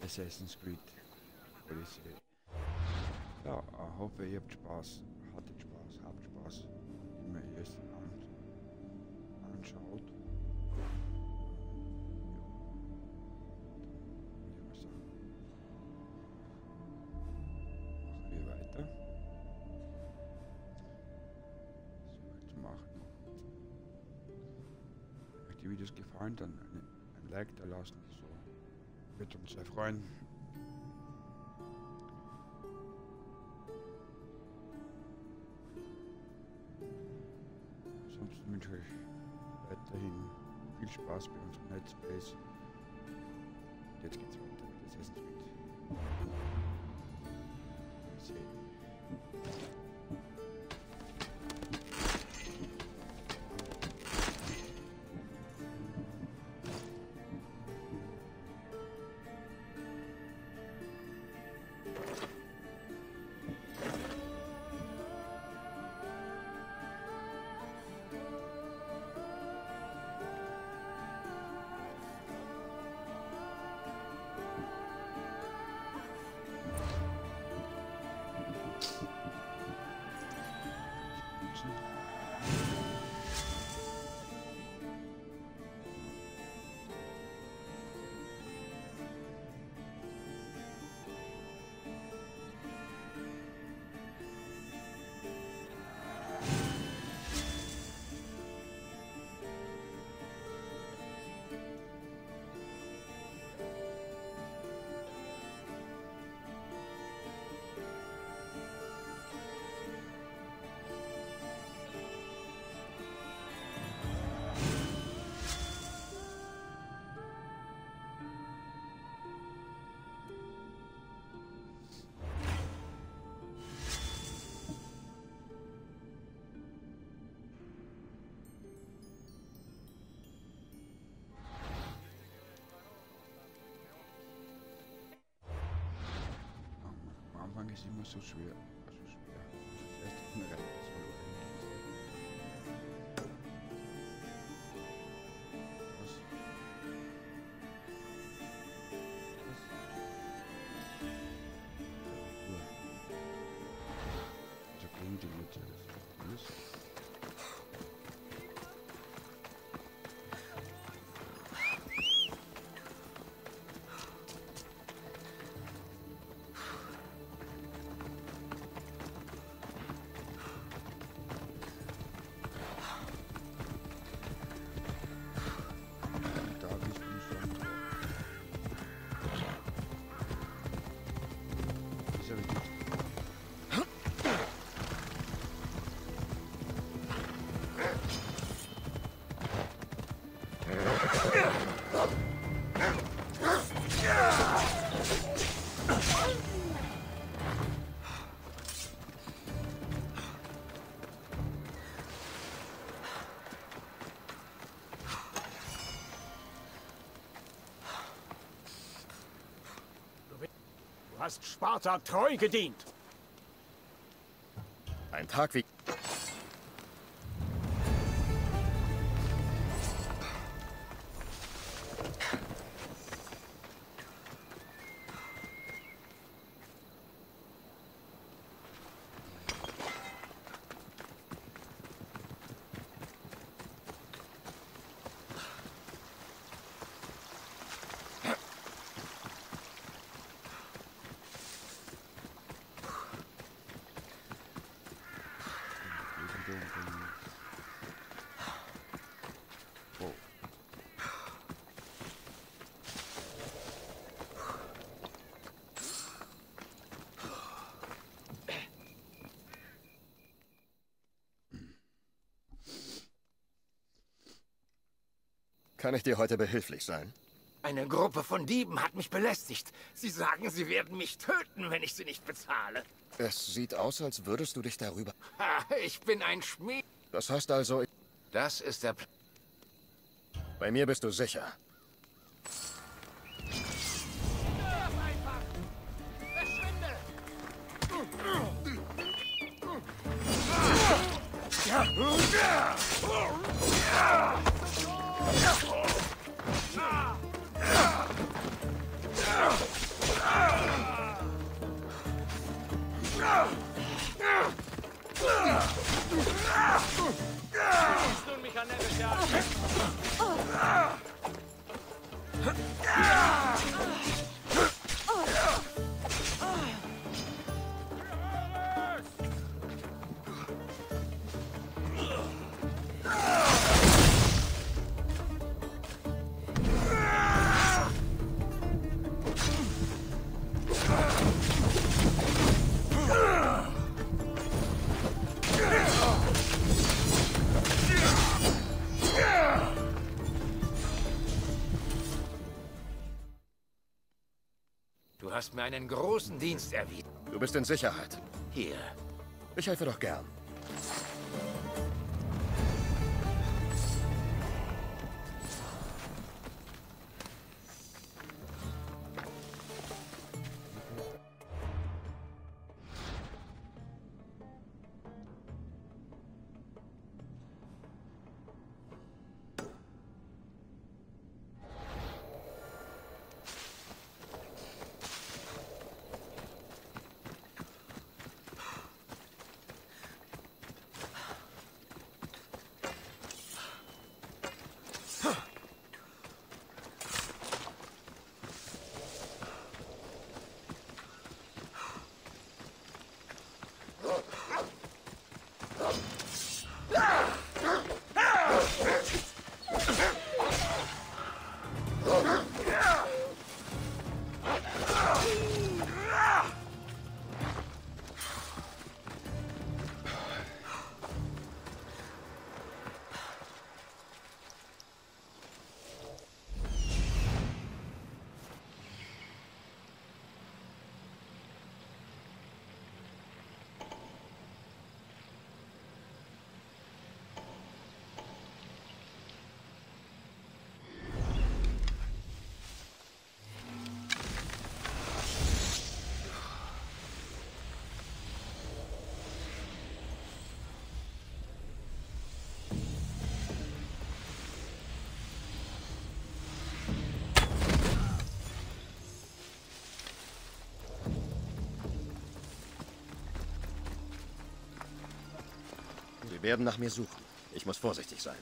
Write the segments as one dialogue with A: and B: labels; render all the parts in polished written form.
A: Assassin's Creed Odyssey. Ja, hoffe ihr habt Spaß, hattet Spaß, habt Spaß, wie man es anschaut. Ja, dann würde ich mal sagen, machen wir weiter. So zu machen. Wenn euch die Videos gefallen, dann ein Like da lassen, so wird uns sehr freuen. Ansonsten wünsche ich euch weiterhin viel Spaß bei unseren Let's Plays. Und jetzt geht's weiter mit Assassin's Creed. Ist immer so schwer. Das heißt, ich rein. So kriegen die mit. Das ist alles.
B: Du hast Sparta treu gedient.
C: Ein Tag wie... Kann ich dir heute behilflich sein?
B: Eine Gruppe von Dieben hat mich belästigt. Sie sagen, sie werden mich töten, wenn ich sie nicht bezahle.
C: Es sieht aus, als würdest du dich darüber...
B: Ha, ich bin ein Schmied.
C: Das heißt also...
B: Das ist der...
C: Bei mir bist du sicher.
B: Du hast mir einen großen Dienst erwiesen.
C: Du bist in Sicherheit.
B: Hier.
C: Ich helfe doch gern. Sie werden nach mir suchen. Ich muss vorsichtig sein.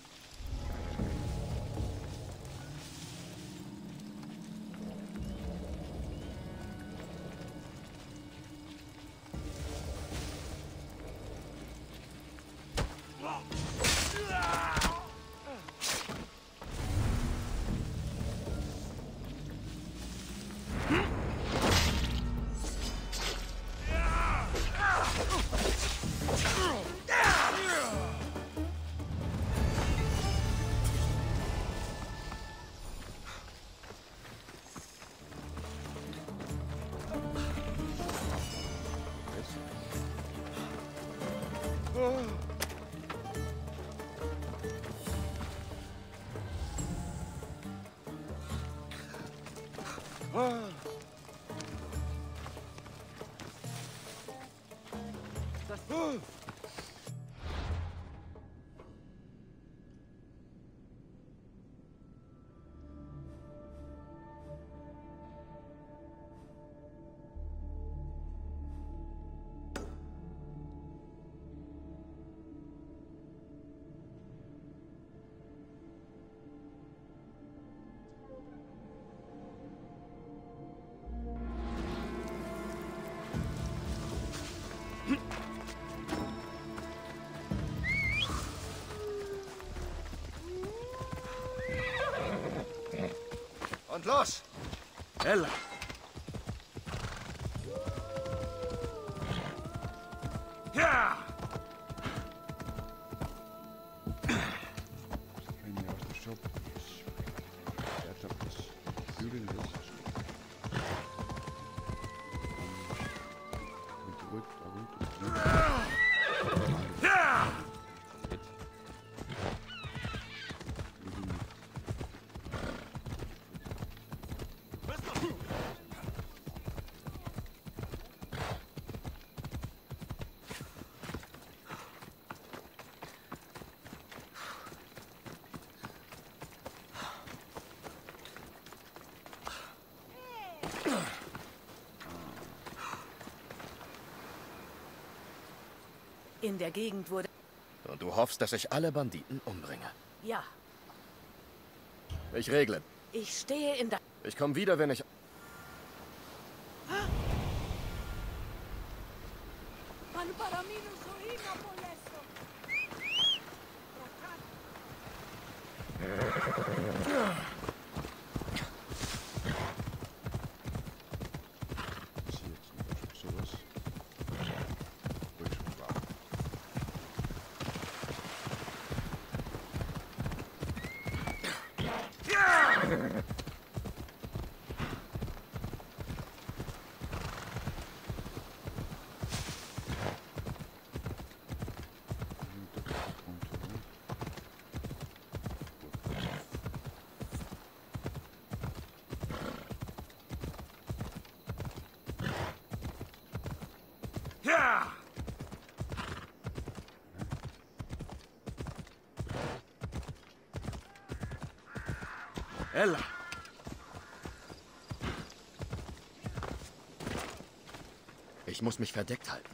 C: Und los!
B: Ella! Ja!
A: Wenn ihr aus dem Shop ist. Der Job ist bügeln ist. Und zurück, da runter.
B: Ja!
D: In der Gegend wurde...
C: Und du hoffst, dass ich alle Banditen umbringe.
D: Ja,
C: Ich regle.
D: ich stehe in der...
C: Ich komme wieder, wenn ich...
A: Ist hier jetzt noch sowas? Wo ich schon war.
B: Ja!
C: Ella! Ich muss mich verdeckt halten.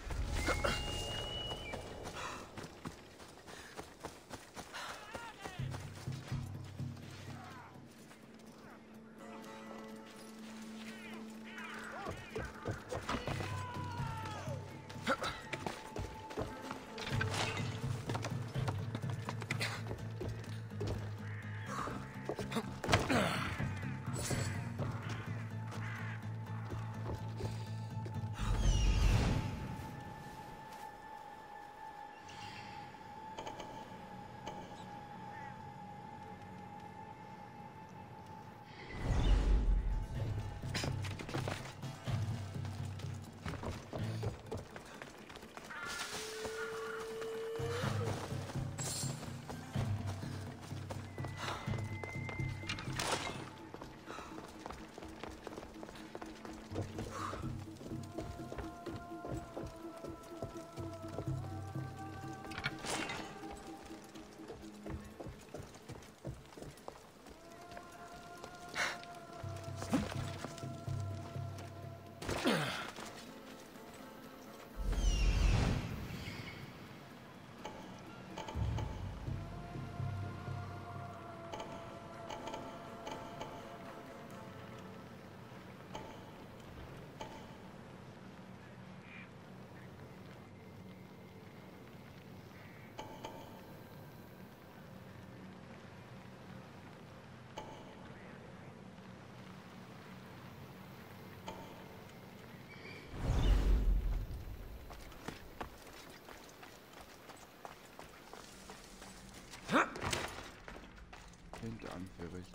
A: Hinter anfertigt.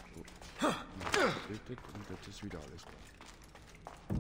A: Und jetzt ist wieder alles da.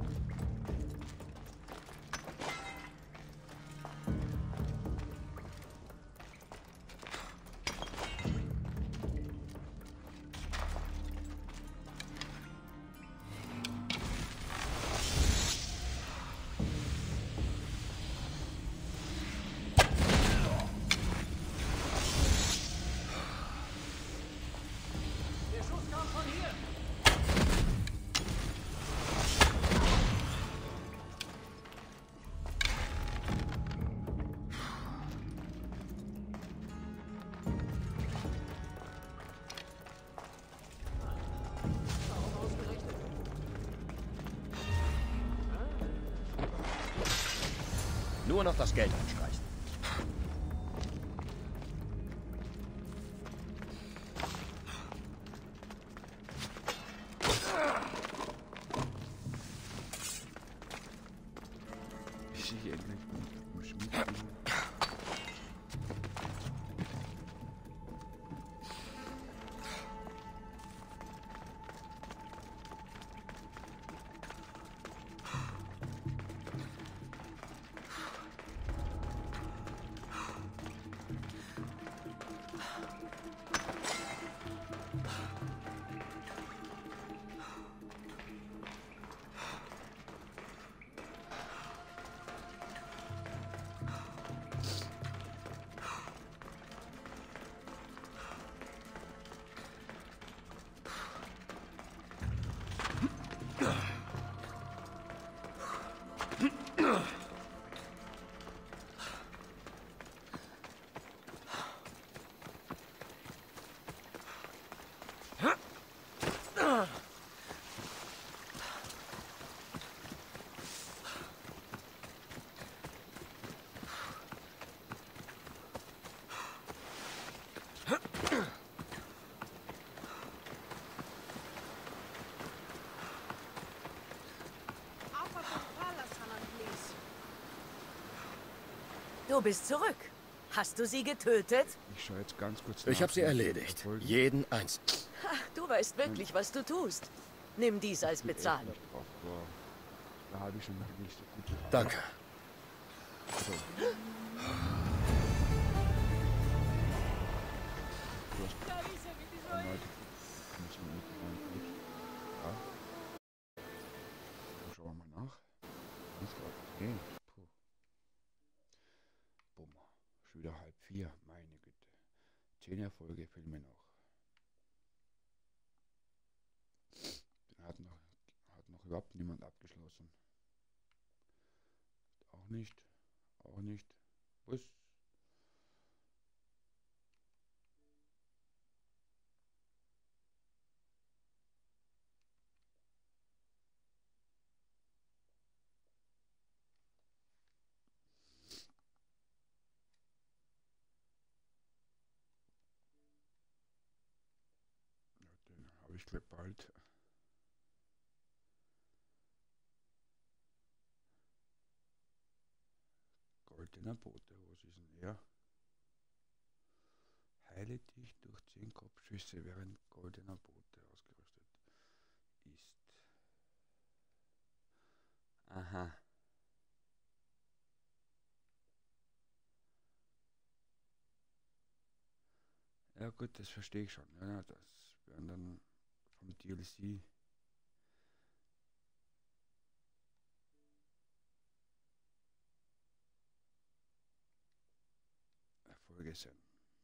C: Nur noch das Geld einstreichen.
A: Ich sehe hier endlich im Schmied.
D: Du bist zurück. Hast du sie getötet?
A: Ich schaue jetzt ganz kurz
C: Ich
A: nach,
C: habe sie
A: wie
C: erledigt.
A: verfolgen.
C: Jeden einzelnen.
D: Ha, du weißt wirklich, was du tust. Nimm dies als Bezahlung.
A: Nicht drauf, aber da habe ich schon nicht so gut gearbeitet.
C: Danke.
A: So. Du hast erneut Mission mitgenommen. Ja. So, schauen wir mal nach. Ist gerade okay. Puh. Bumm. Schon wieder 3:30. Meine Güte. 10 Erfolge fehlen mir noch. Den hat noch überhaupt niemand abgeschlossen. Auch nicht. Auch nicht. Was? Ja, den habe ich gleich bald. Goldener Bote, was ist denn er? Heile dich durch 10 Kopfschüsse, während goldener Bote ausgerüstet ist. Aha. Ja gut, das verstehe ich schon. Ja, das werden dann vom DLC Erfolge sein.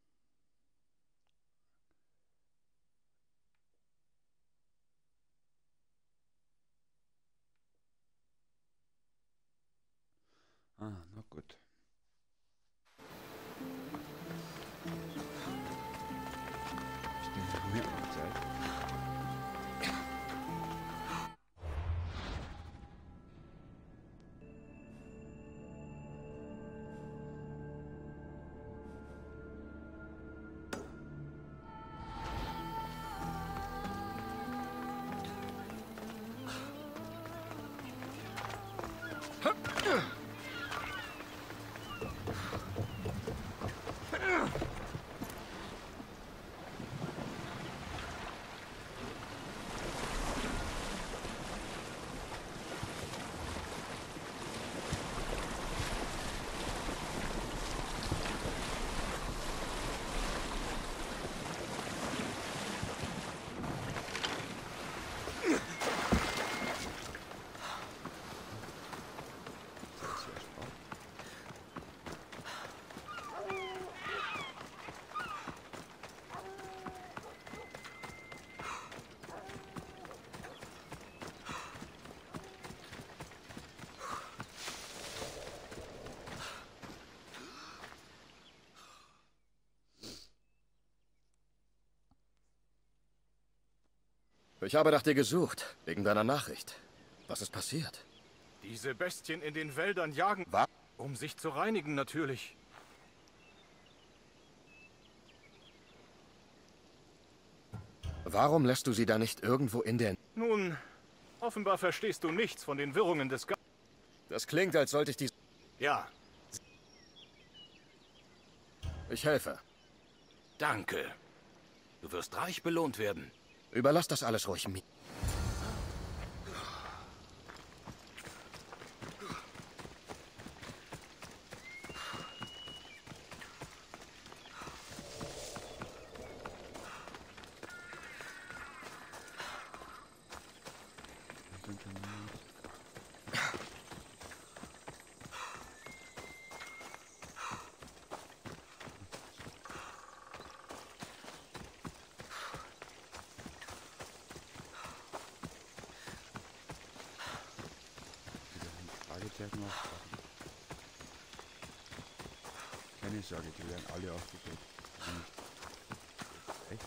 A: Ah, na gut. Ich denke, wir haben ja noch Zeit.
C: Ich habe nach dir gesucht, wegen deiner Nachricht. Was ist passiert?
E: Diese Bestien in den Wäldern jagen.
C: Was?
E: Um sich zu reinigen, natürlich.
C: Warum lässt du sie da nicht irgendwo in der...
E: Nun, offenbar verstehst du nichts von den Wirrungen des
C: Das klingt, als sollte ich die...
E: Ja,
C: Ich helfe.
B: Danke. Du wirst reich belohnt werden.
C: Überlass das alles ruhig mir.
A: Keine Sorge, die werden alle aufgedeckt. Echt?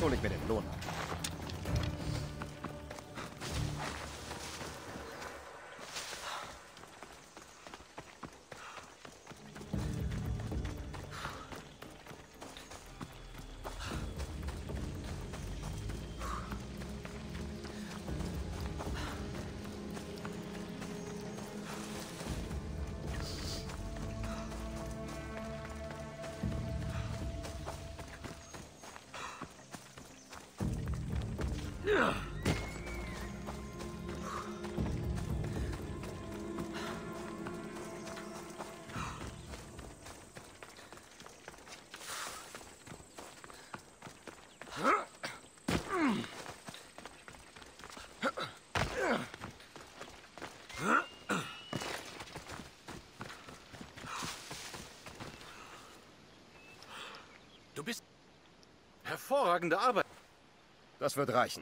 C: hole ich mir den Lohn ab.
E: Du bist... Hervorragende Arbeit.
C: Das wird reichen.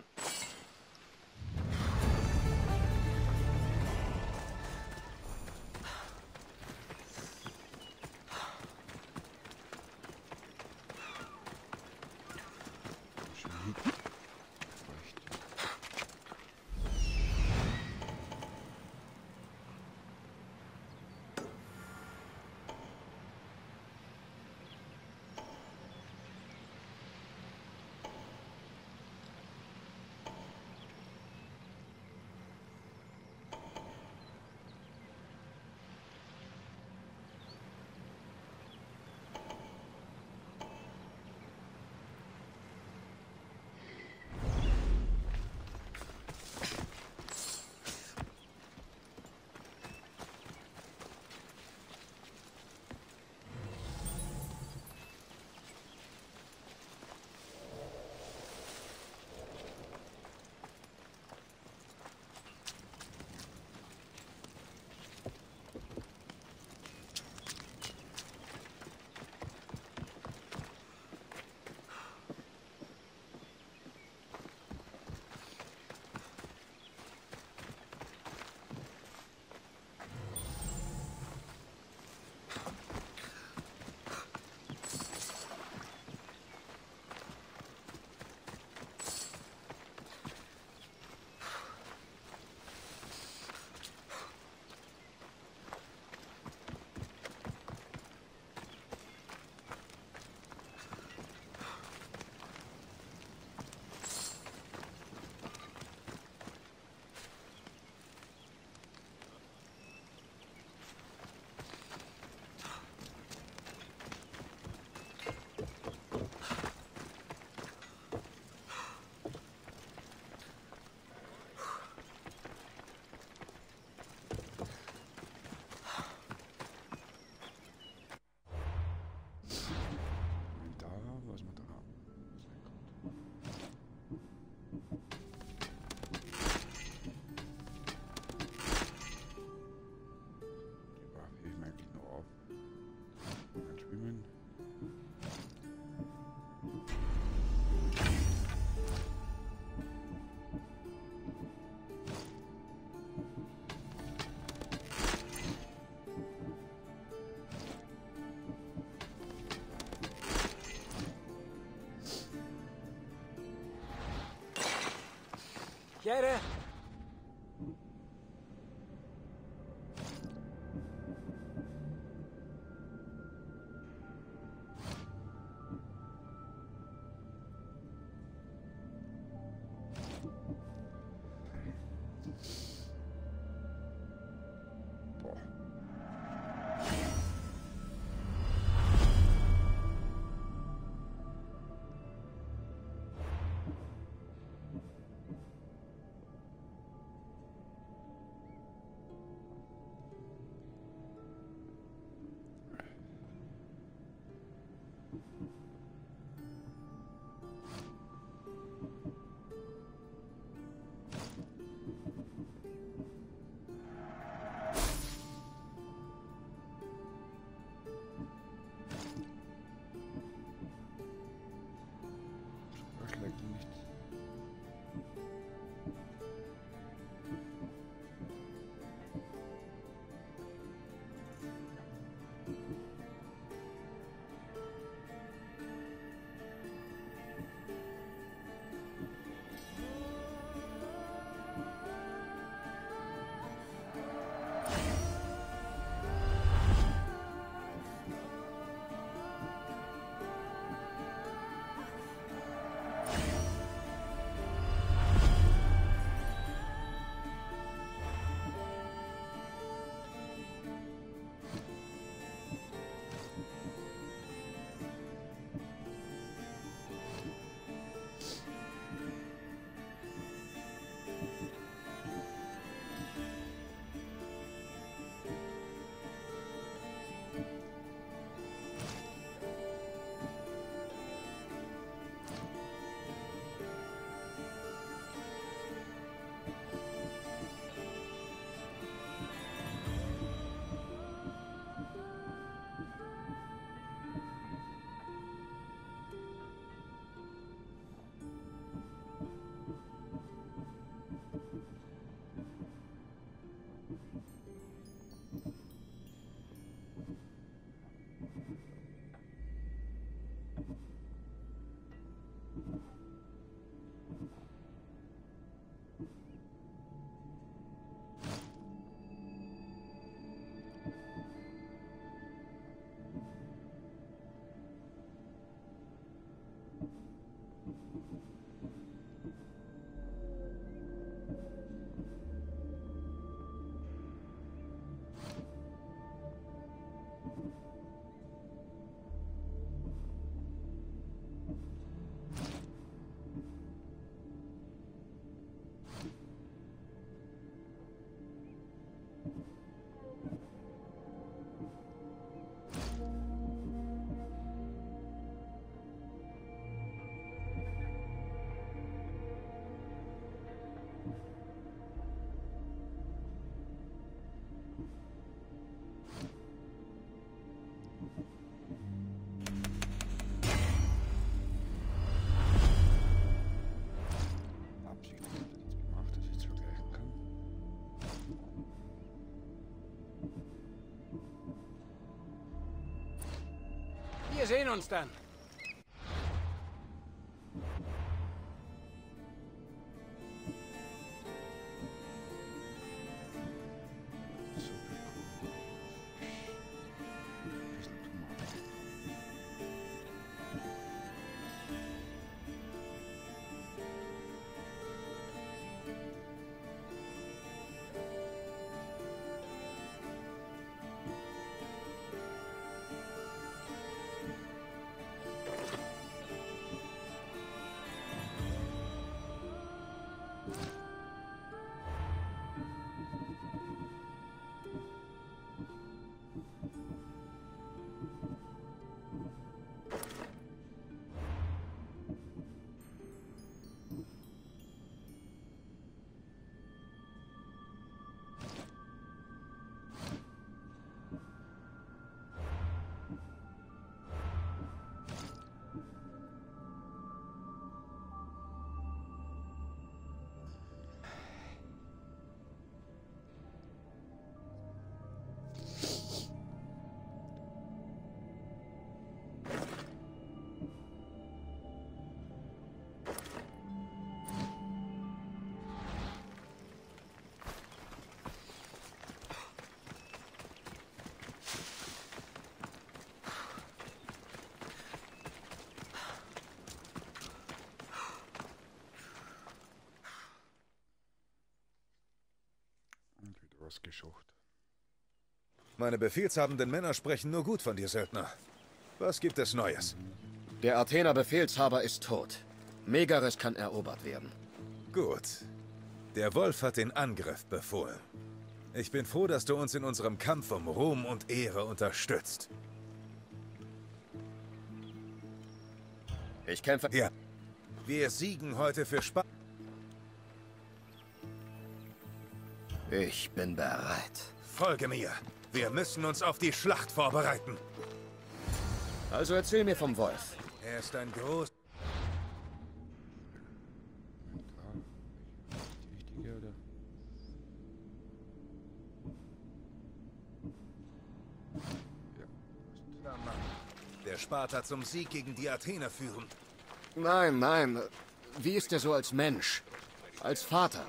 B: Jere!
F: Wir sehen uns dann.
A: Was geschucht.
G: Meine befehlshabenden Männer sprechen nur gut von dir, Söldner. Was gibt es Neues?
C: Der Athener Befehlshaber ist tot. Megaris kann erobert werden.
G: Gut. Der Wolf hat den Angriff befohlen. Ich bin froh, dass du uns in unserem Kampf um Ruhm und Ehre unterstützt.
C: Ich kämpfe...
G: Ja. Wir siegen heute für Sparta.
C: Ich bin bereit.
G: Folge mir. Wir müssen uns auf die Schlacht vorbereiten.
C: Also erzähl mir vom Wolf.
G: Er ist ein groß...
A: Die richtige, oder? Ja.
G: Der Sparta zum Sieg gegen die Athener führen.
C: Nein, nein. Wie ist er so als Mensch? Als Vater?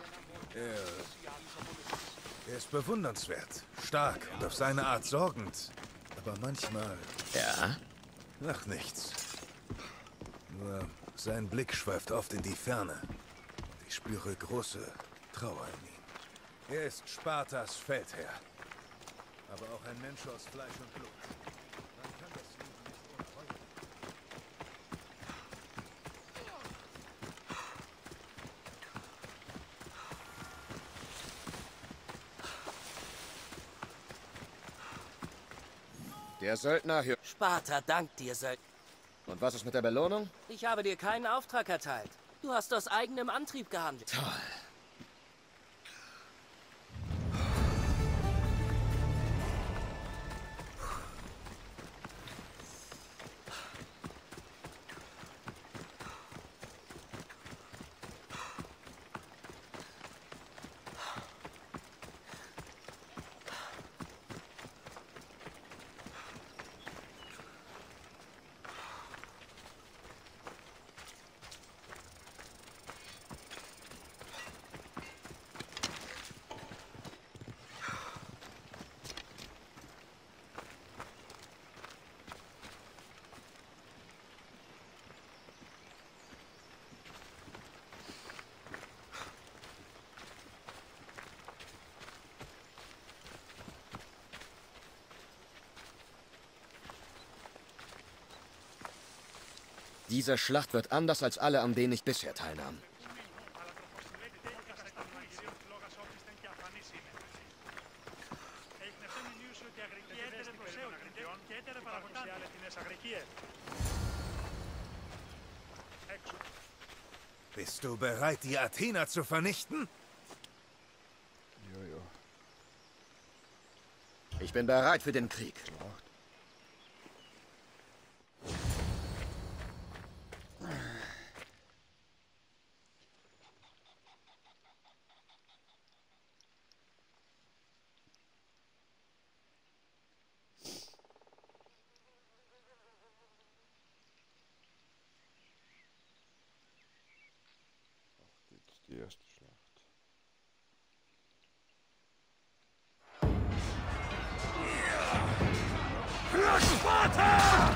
G: Er ist bewundernswert, stark und auf seine Art sorgend. Aber manchmal...
C: Ja?
G: Ach, nichts. Nur sein Blick schweift oft in die Ferne. Und ich spüre große Trauer in ihm. Er ist Spartas Feldherr. Aber auch ein Mensch aus Fleisch und Blut. Man kann das Leben nicht untreu.
C: Der Söldner hört...
D: Sparta dankt dir, Söldner.
C: Und was ist mit der Belohnung?
D: Ich habe dir keinen Auftrag erteilt. Du hast aus eigenem Antrieb gehandelt.
C: Toll. Diese Schlacht wird anders als alle, an denen ich bisher teilnahm.
G: Bist du bereit, die Athener zu vernichten?
A: Ja, ja.
C: Ich bin bereit für den Krieg.
A: Schlacht. die erste Schlacht.
B: Für Sparta!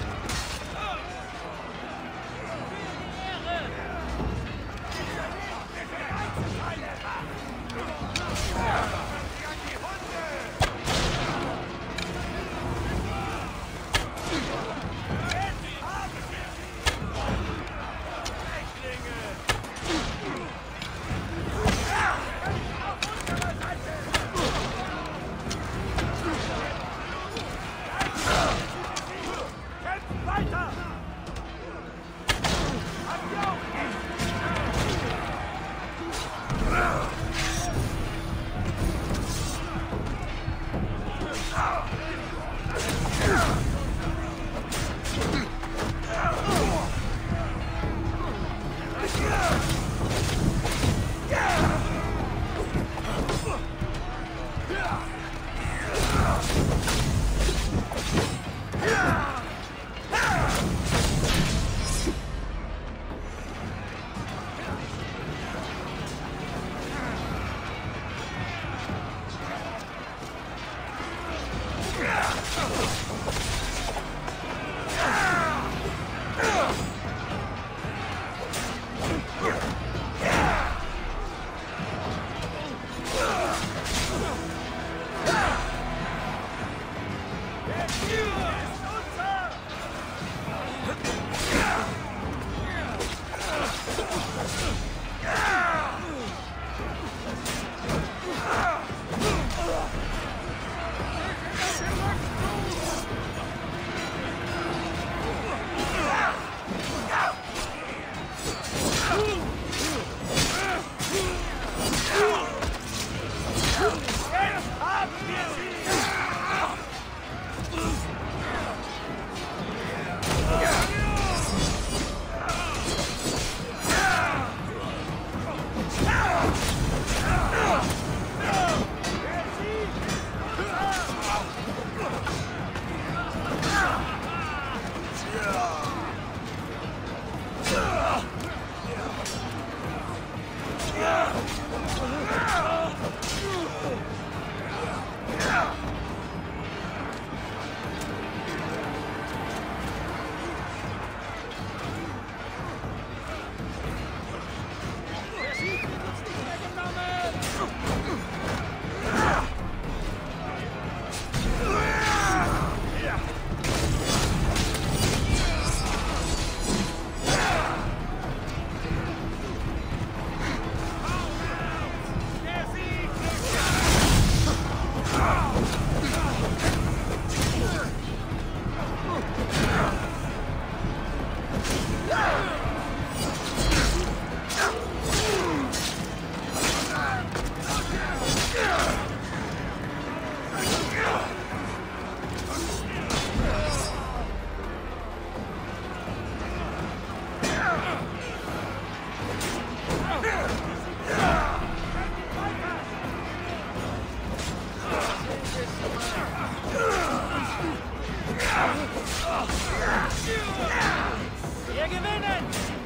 F: Wir gewinnen!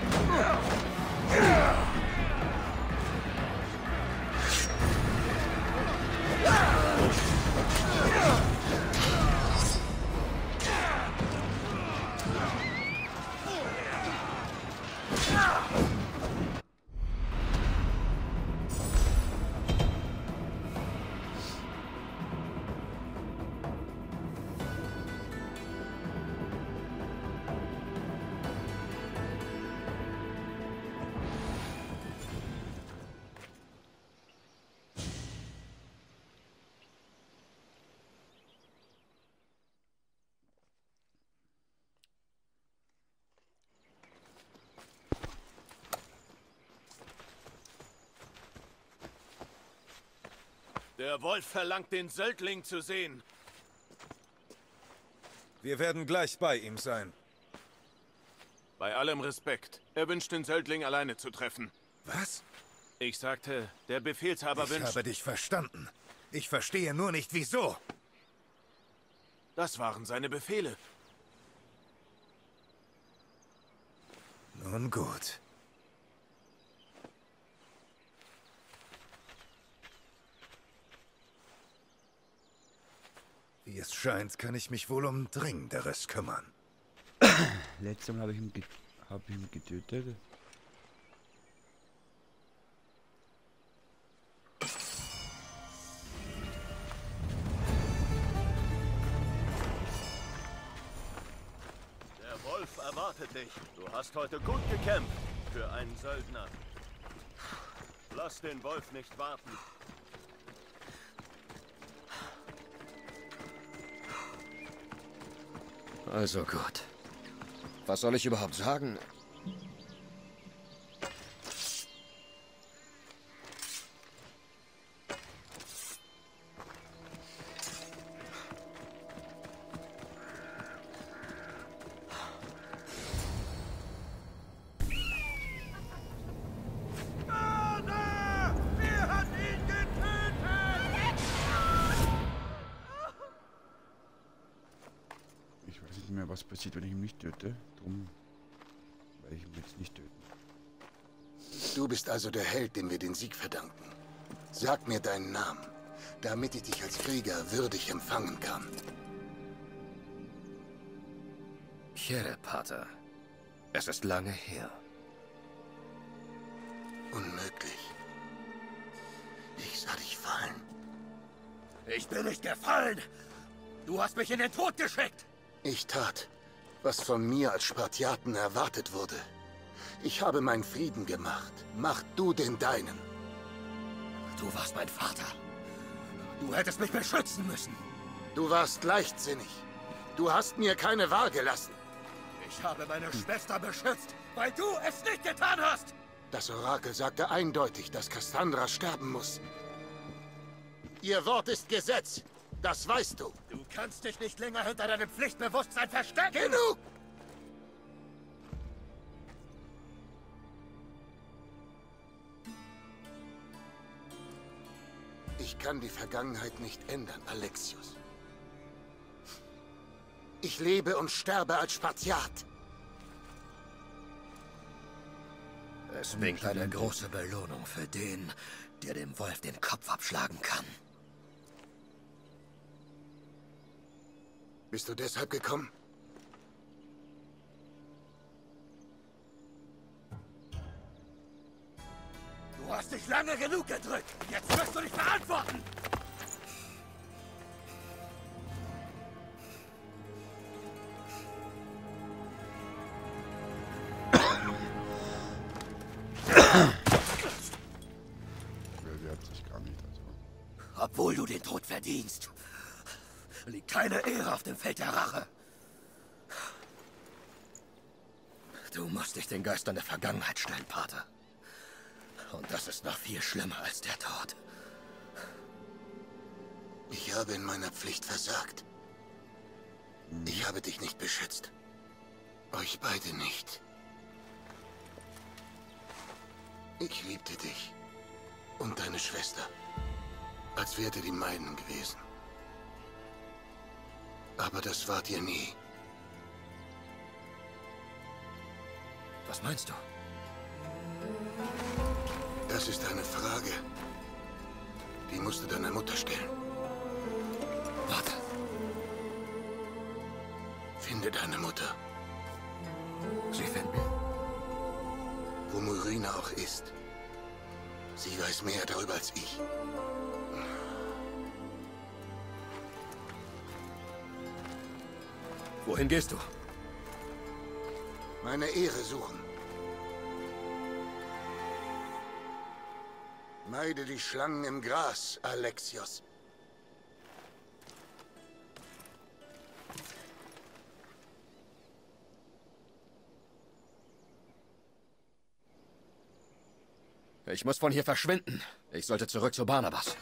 B: Der Wolf verlangt, den Söldling zu sehen.
G: Wir werden gleich bei ihm sein.
B: Bei allem Respekt. Er wünscht, den Söldling alleine zu treffen.
G: Was?
B: Ich sagte, der Befehlshaber
G: Ich
B: wünscht...
G: habe dich verstanden. Ich verstehe nur nicht, wieso.
B: Das waren seine Befehle.
G: Nun gut. Wie es scheint, kann ich mich wohl um Dringenderes kümmern.
A: Letztes Mal habe ich ihn getötet.
H: Der Wolf erwartet dich. Du hast heute gut gekämpft für einen Söldner. Lass den Wolf nicht warten.
C: Also gut. Was soll ich überhaupt sagen?
A: Ich weiß nicht mehr, was passiert, wenn ich ihn nicht töte. Drum werde ich ihn jetzt nicht töten.
B: Du bist also der Held, dem wir den Sieg verdanken. Sag mir deinen Namen, damit ich dich als Krieger würdig empfangen kann.
C: Chere, Pater. Es ist lange her.
B: Unmöglich. Ich sah dich fallen.
I: Ich bin nicht gefallen. Du hast mich in den Tod geschickt.
B: Ich tat, was von mir als Spartiaten erwartet wurde. Ich habe meinen Frieden gemacht. Mach du den deinen.
I: Du warst mein Vater. Du hättest mich beschützen müssen.
B: Du warst leichtsinnig. Du hast mir keine Wahl gelassen.
I: Ich habe meine Schwester beschützt, weil du es nicht getan hast.
B: Das Orakel sagte eindeutig, dass Cassandra sterben muss. Ihr Wort ist Gesetz. Das weißt du.
I: Du kannst dich nicht länger hinter deinem Pflichtbewusstsein verstecken.
B: Genug! Ich kann die Vergangenheit nicht ändern, Alexios. Ich lebe und sterbe als Spartiat.
I: Es winkt eine große Belohnung für den, der dem Wolf den Kopf abschlagen kann.
B: Bist du deshalb gekommen?
I: Du hast dich lange genug gedrückt. Jetzt wirst du dich verantworten.
A: Der wehrt sich gar nicht. Also.
I: Obwohl du den Tod verdienst, liegt keine Ehre auf dem Feld der Rache. Du musst dich den Geistern der Vergangenheit stellen, Pater. Und das ist noch viel schlimmer als der Tod.
B: Ich habe in meiner Pflicht versagt. Ich habe dich nicht beschützt. Euch beide nicht. Ich liebte dich und deine Schwester, als wärt ihr die meinen gewesen. Aber das wart ihr nie.
I: Was meinst du?
B: Das ist eine Frage. Die musst du deiner Mutter stellen.
I: Warte.
B: Finde deine Mutter.
I: Sie finden.
B: Wo Myrina auch ist. Sie weiß mehr darüber als ich.
I: Wohin gehst du?
B: Meine Ehre suchen. Meide die Schlangen im Gras, Alexios.
C: Ich muss von hier verschwinden. Ich sollte zurück zu Barnabas.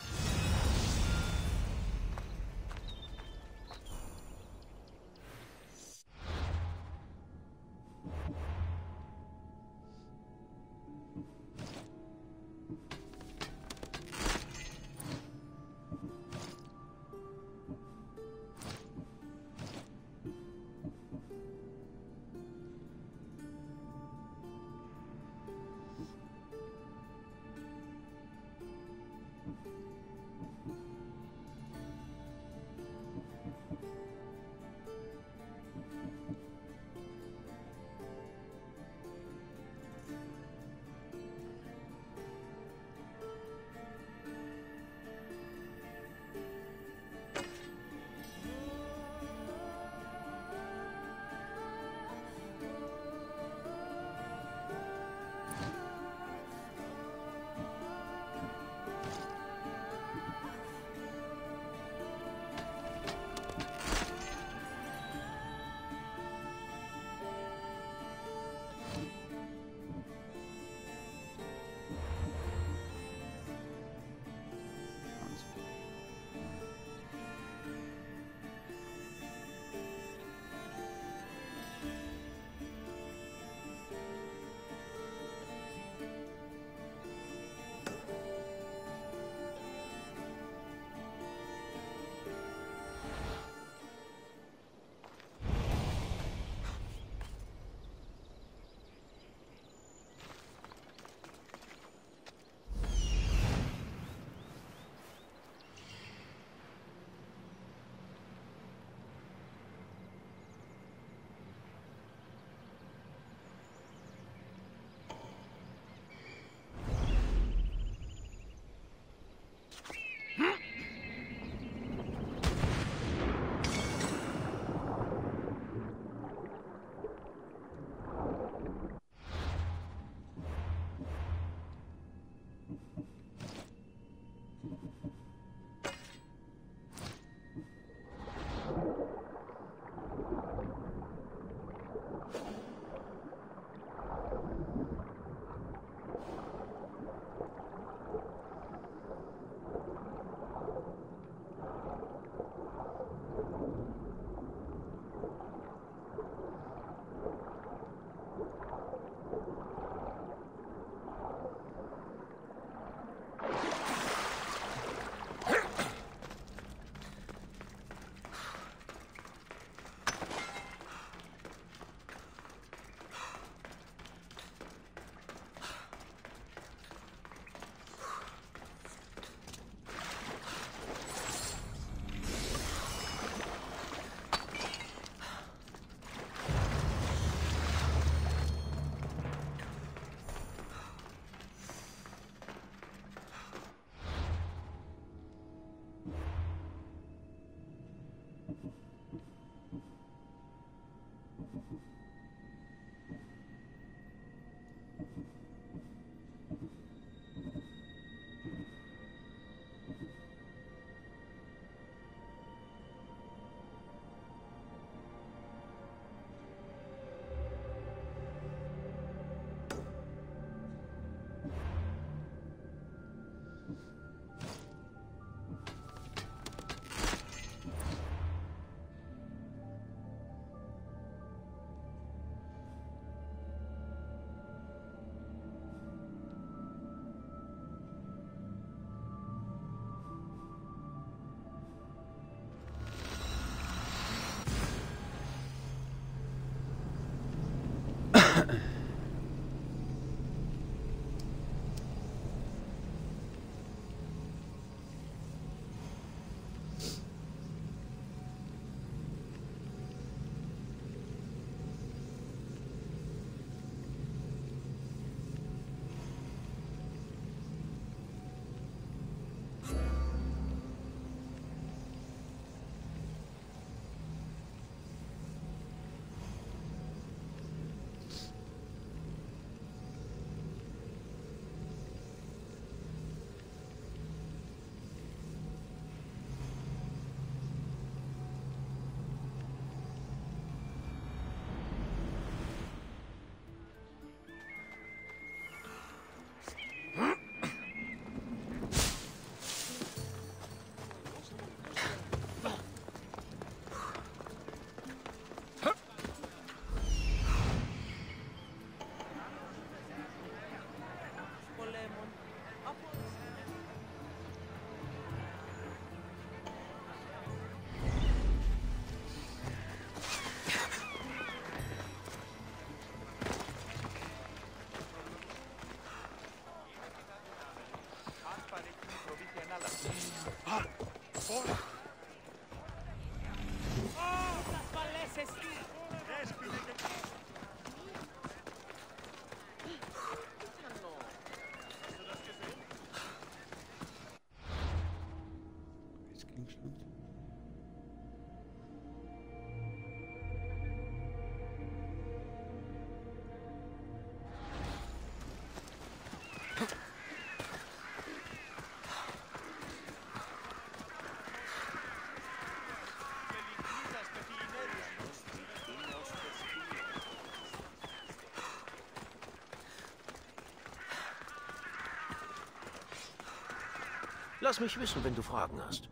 J: Lass mich wissen, wenn du Fragen hast.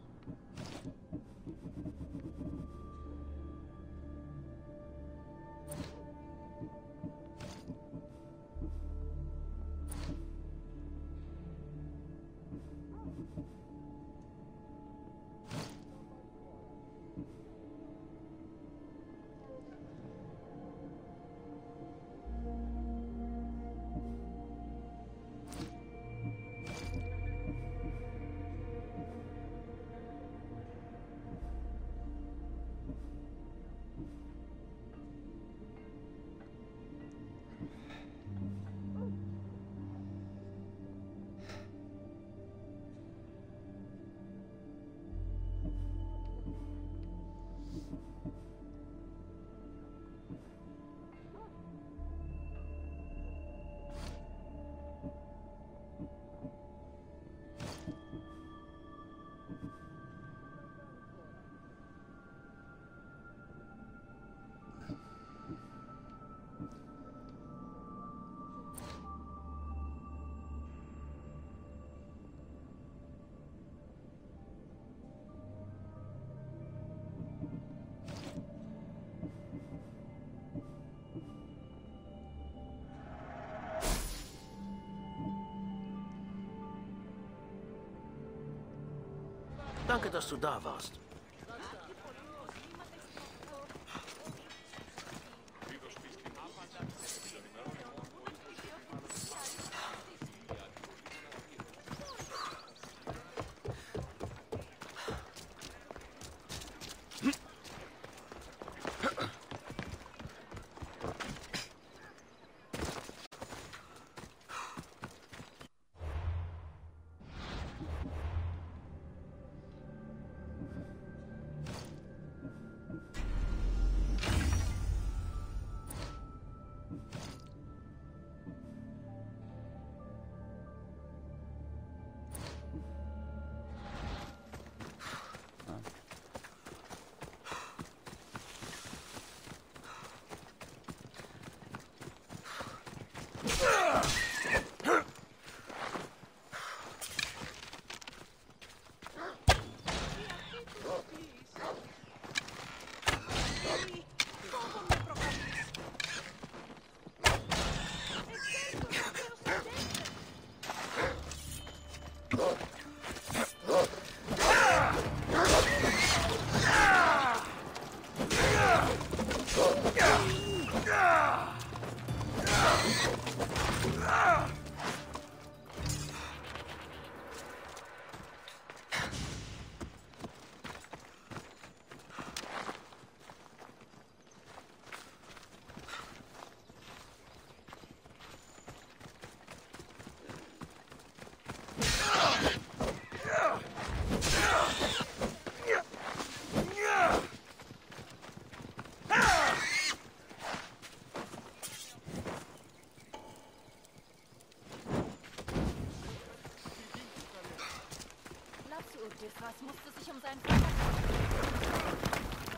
J: Danke, dass du da warst.
K: Odysseus musste sich um seinen Vater kümmern.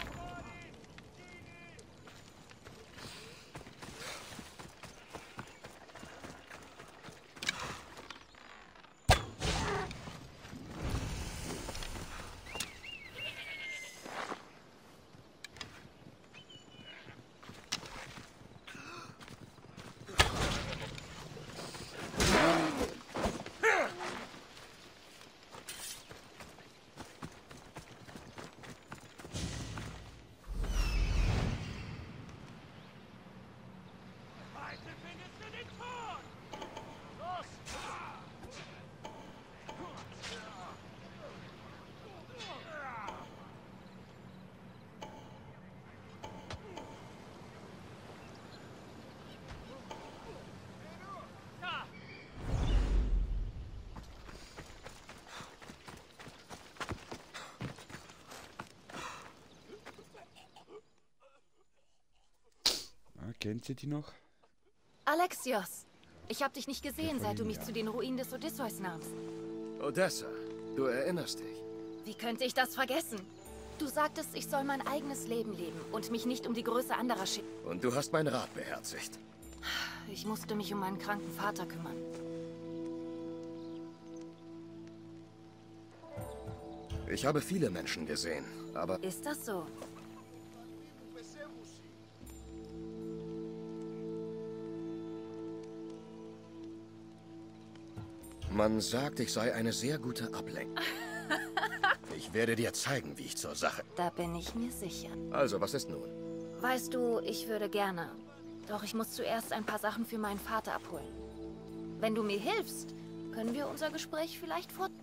A: Kennt ihr die noch?
K: Alexios, ich habe dich nicht gesehen, seit du mich zu den Ruinen des Odysseus nahmst.
C: Odessa, du erinnerst dich.
K: Wie könnte ich das vergessen? Du sagtest, ich soll mein eigenes Leben leben und mich nicht um die Größe anderer schicken.
C: Und du hast meinen Rat beherzigt.
K: Ich musste mich um meinen kranken Vater kümmern.
C: Ich habe viele Menschen gesehen, aber...
K: Ist das so?
C: Man sagt, ich sei eine sehr gute Ablenkung. Ich werde dir zeigen, wie ich zur Sache...
K: Da bin ich mir sicher.
C: Also, was ist nun?
K: Weißt du, ich würde gerne. Doch ich muss zuerst ein paar Sachen für meinen Vater abholen. Wenn du mir hilfst, können wir unser Gespräch vielleicht fort...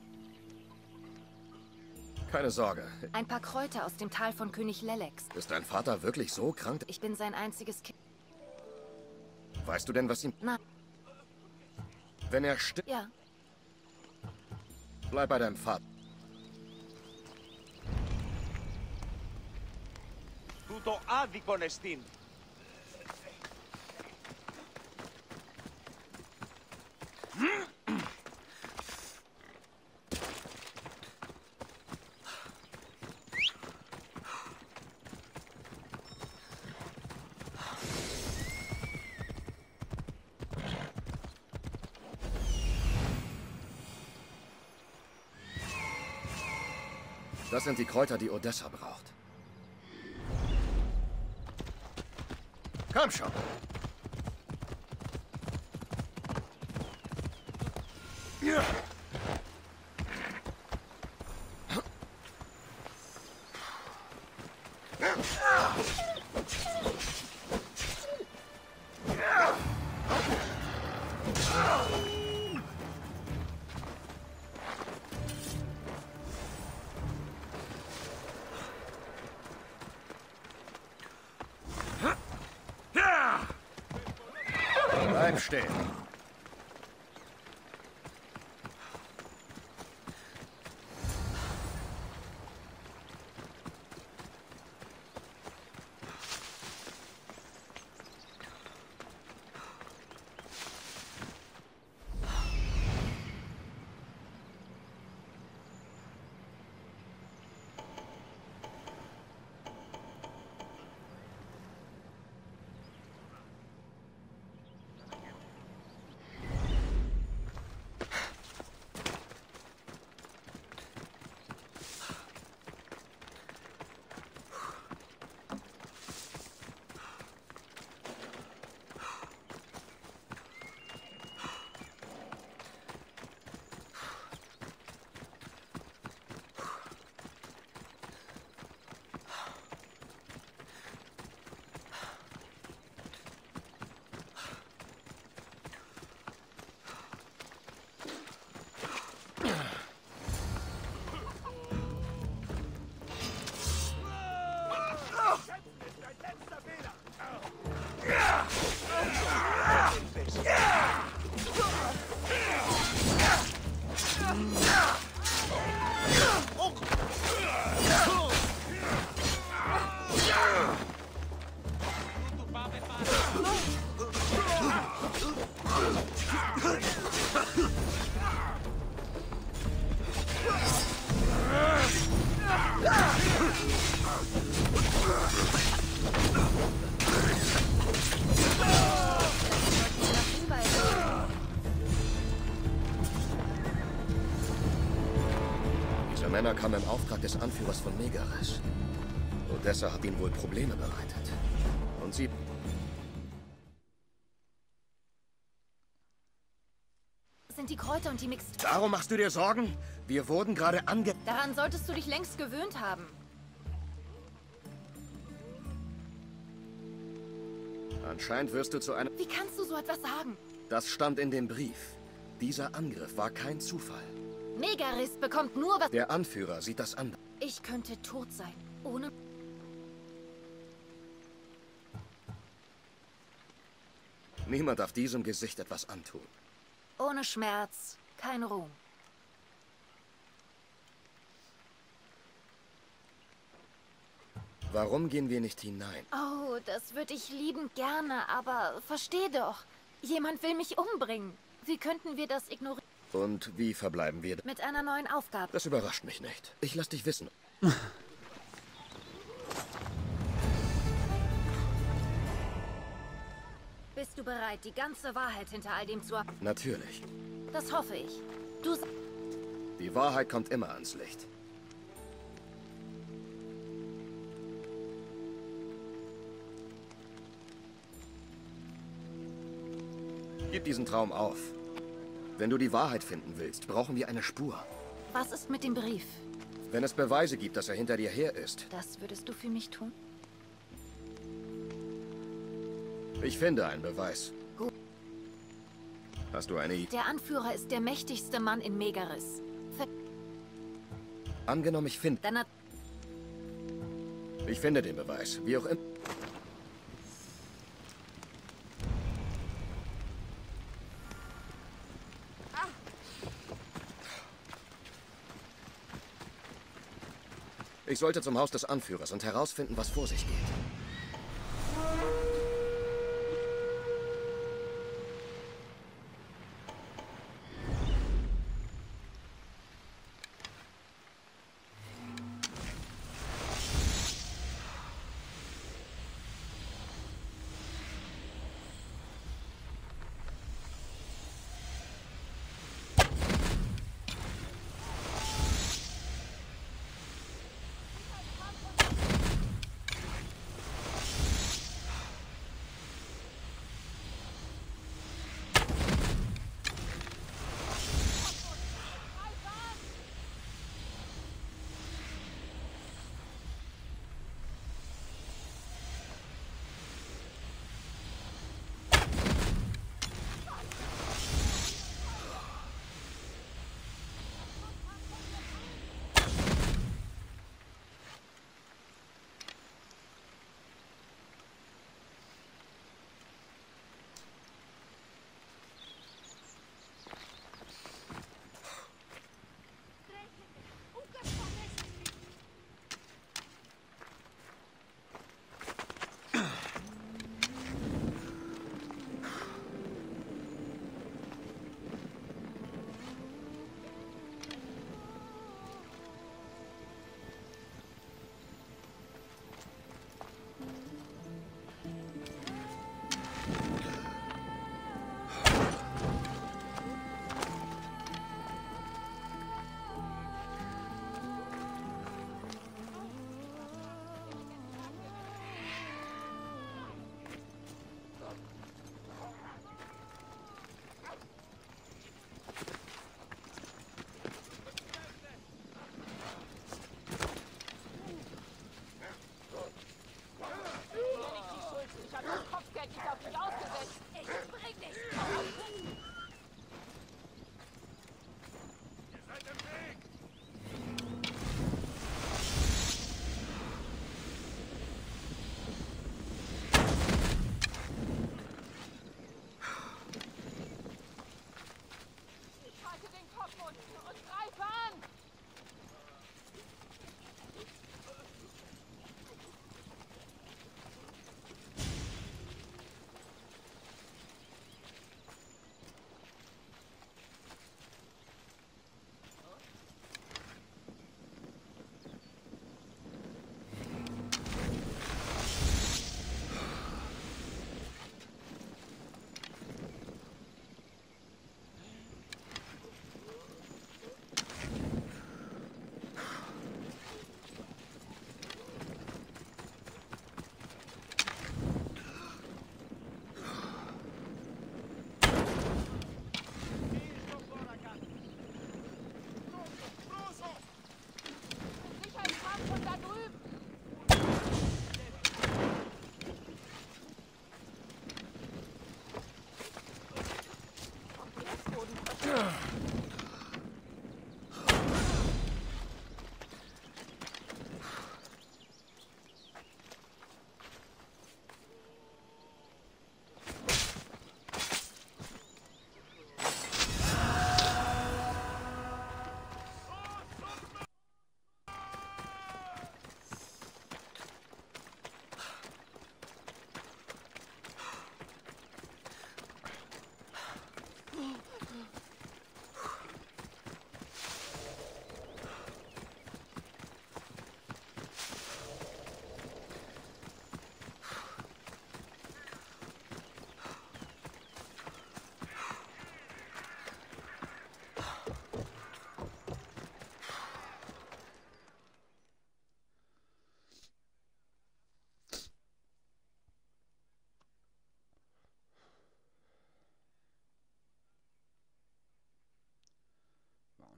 C: Keine Sorge.
K: Ein paar Kräuter aus dem Tal von König Lelex.
C: Ist dein Vater wirklich so krank?
K: Ich bin sein einziges Kind.
C: Weißt du denn, was ihm...
K: Nein.
C: Wenn er stirbt...
K: Ja.
C: Bleib bei deinem Vater.
F: Τούτο άδικον εστίν.
C: Das sind die Kräuter, die Odessa braucht. Komm schon! Ja. Bleib stehen. Diese Männer kamen im Auftrag des Anführers von Megaris. Odessa hat ihnen wohl Probleme bereitet. Und sie...
K: Sind die Kräuter und die Mixturen.
C: Darum machst du dir Sorgen? Wir wurden gerade
K: Daran solltest du dich längst gewöhnt haben.
C: Anscheinend wirst du zu einem...
K: Wie kannst du so etwas sagen?
C: Das stand in dem Brief. Dieser Angriff war kein Zufall.
K: Megaris bekommt nur was...
C: Der Anführer sieht das anders.
K: Ich könnte tot sein. Ohne...
C: Niemand darf diesem Gesicht etwas antun.
K: Ohne Schmerz, kein Ruhm.
C: Warum gehen wir nicht hinein?
K: Oh, das würde ich liebend gerne, aber versteh doch. Jemand will mich umbringen. Wie könnten wir das ignorieren?
C: Und wie verbleiben wir?
K: Mit einer neuen Aufgabe.
C: Das überrascht mich nicht. Ich lass dich wissen.
K: Bist du bereit, die ganze Wahrheit hinter all dem zu...
C: Natürlich.
K: Das hoffe ich. Du...
C: Die Wahrheit kommt immer ans Licht. Gib diesen Traum auf. Wenn du die Wahrheit finden willst, brauchen wir eine Spur.
K: Was ist mit dem Brief?
C: Wenn es Beweise gibt, dass er hinter dir her ist.
K: Das würdest du für mich tun?
C: Ich finde einen Beweis.
K: Gut.
C: Hast du eine Idee?
K: Der Anführer ist der mächtigste Mann in Megaris.
C: Angenommen, ich finde...
K: Dann hat...
C: Ich finde den Beweis. Wie auch immer. Ich sollte zum Haus des Anführers und herausfinden, was vor sich geht.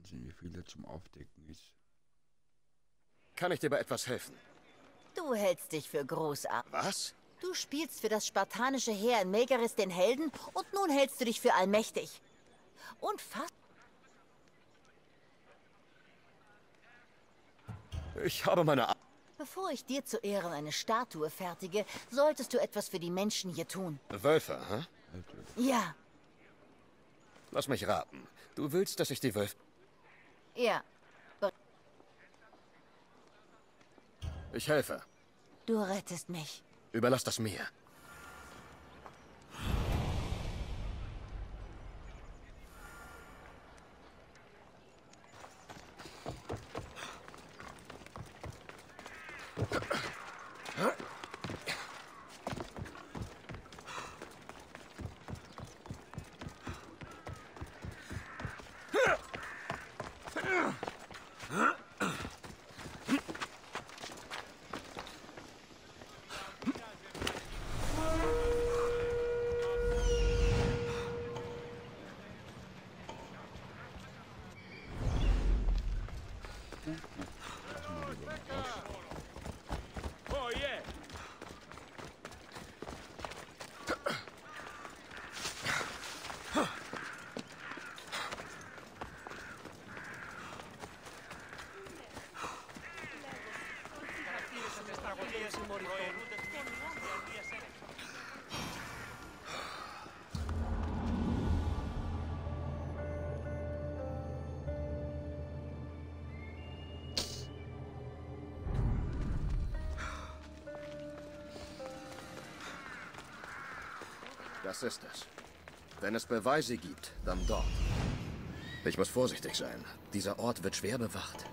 A: Wahnsinn, wie viel da zum Aufdecken ist.
C: Kann ich dir bei etwas helfen?
L: Du hältst dich für großartig.
C: Was?
L: Du spielst für das spartanische Heer in Megaris den Helden und nun hältst du dich für allmächtig. Und fast...
C: Ich habe meine...
L: Bevor ich dir zu Ehren eine Statue fertige, solltest du etwas für die Menschen hier tun.
C: Wölfe, hä?
L: Ja.
C: Lass mich raten. Du willst, dass ich die Wölfe...
L: Ja.
C: Ich helfe.
L: Du rettest mich.
C: Überlass das mir.
F: Oh yeah!
C: Das ist es. Wenn es Beweise gibt, dann dort. Ich muss vorsichtig sein. Dieser Ort wird schwer bewacht.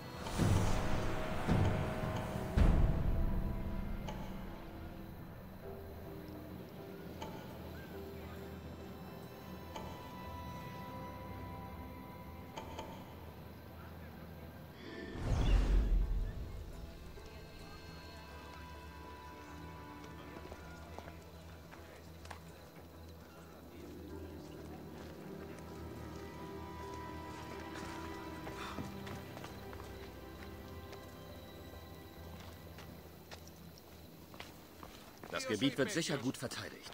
C: Das Gebiet wird sicher gut verteidigt.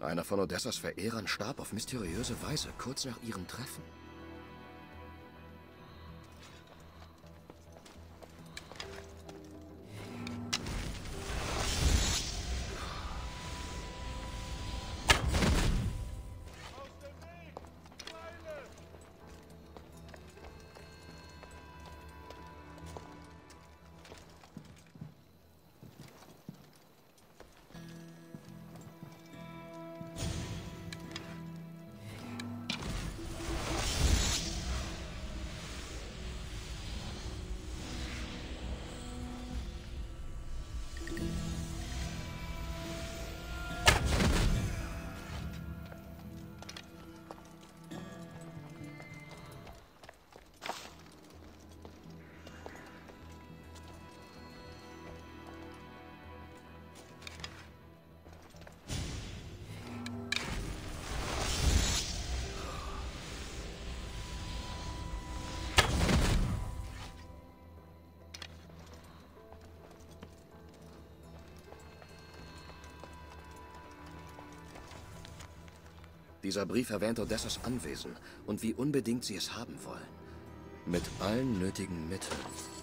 C: Einer von Odessas Verehrern starb auf mysteriöse Weise kurz nach ihrem Treffen. Dieser Brief erwähnt Odessas Anwesen und wie unbedingt sie es haben wollen. Mit allen nötigen Mitteln.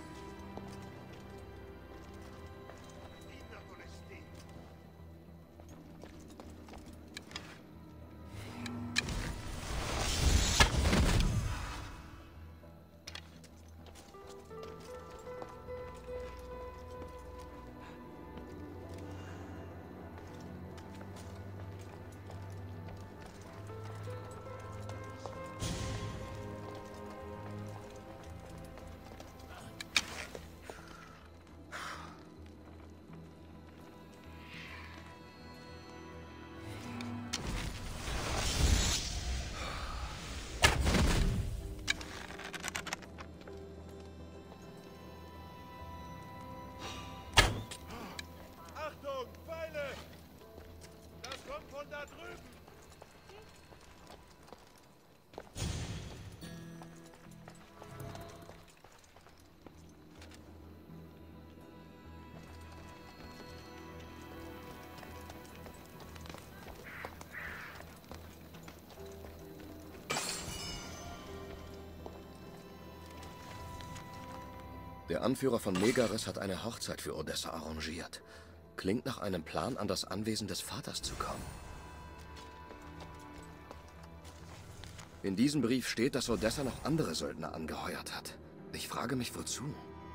C: Der Anführer von Megaris hat eine Hochzeit für Odessa arrangiert. Klingt nach einem Plan, an das Anwesen des Vaters zu kommen. In diesem Brief steht, dass Odessa noch andere Söldner angeheuert hat. Ich frage mich, wozu?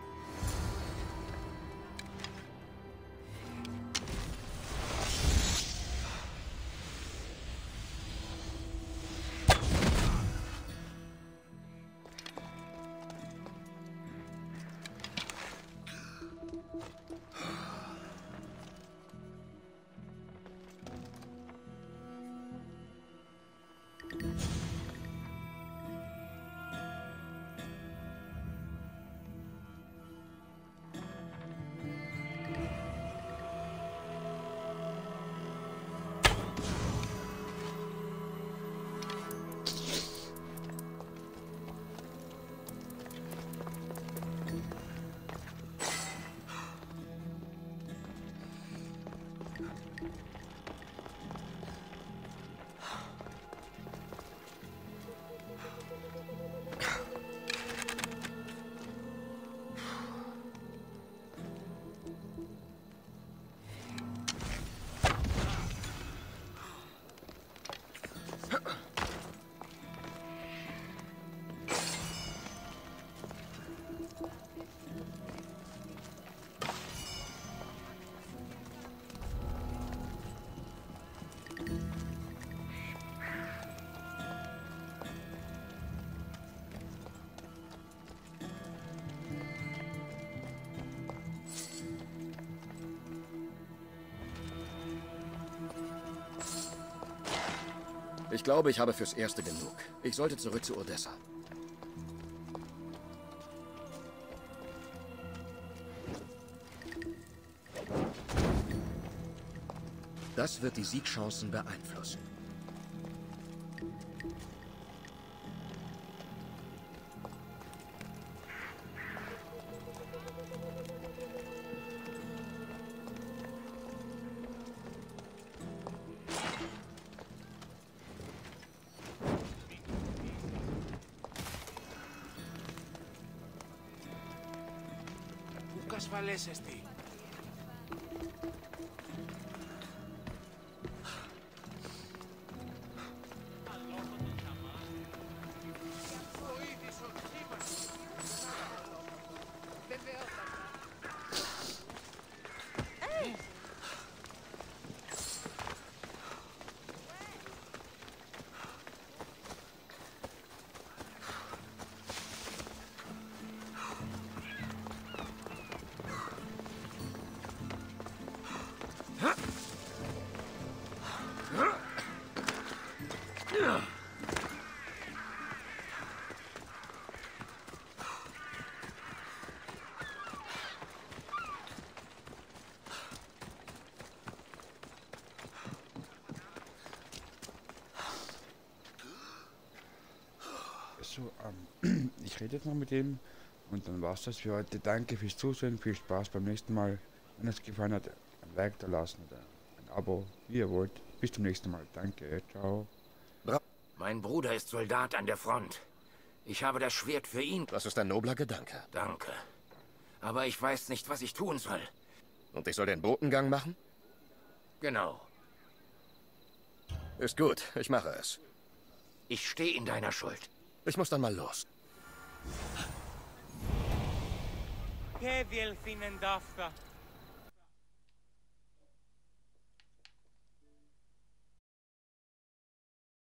C: Ich glaube, ich habe fürs Erste genug. Ich sollte zurück zu Odessa. Das wird die Siegchancen beeinflussen.
F: ασφαλές εστί.
A: So, ich rede jetzt noch mit ihm und dann war's das für heute. Danke fürs Zusehen, viel Spaß beim nächsten Mal. Wenn es gefallen hat, ein Like da lassen oder ein Abo, wie ihr wollt. Bis zum nächsten Mal. Danke, ciao.
J: Mein Bruder ist Soldat an der Front. Ich habe das Schwert für ihn.
C: Das ist ein nobler Gedanke.
J: Danke. Aber ich weiß nicht, was ich tun soll.
C: Und ich soll den Botengang machen?
J: Genau.
C: Ist gut, ich mache es.
J: Ich stehe in deiner Schuld.
C: Ich muss dann mal los.
F: Και διελθύνεν ταύτα.